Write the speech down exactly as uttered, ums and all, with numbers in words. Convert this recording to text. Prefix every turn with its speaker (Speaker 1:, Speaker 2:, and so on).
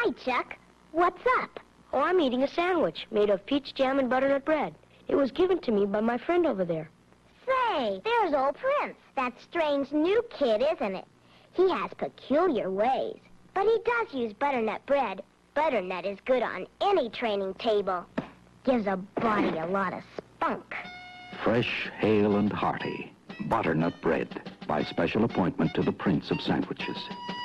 Speaker 1: Hi, Chuck. What's up?
Speaker 2: Oh, I'm eating a sandwich made of peach jam and butternut bread. It was given to me by my friend over there.
Speaker 1: Say, there's old Prince. That strange new kid, isn't it? He has peculiar ways. But he does use butternut bread. Butternut is good on any training table. Gives a body a lot of spunk.
Speaker 3: Fresh, hale, and hearty. Butternut bread, by special appointment to the Prince of Sandwiches.